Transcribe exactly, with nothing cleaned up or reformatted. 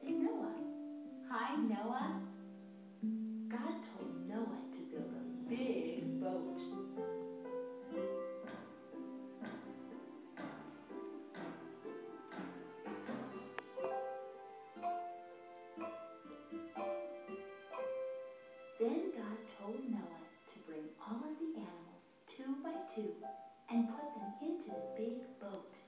is Noah. Hi, Noah. God told Noah to build a big boat. Then God told Noah to bring all of the animals two by two and put them into the big boat.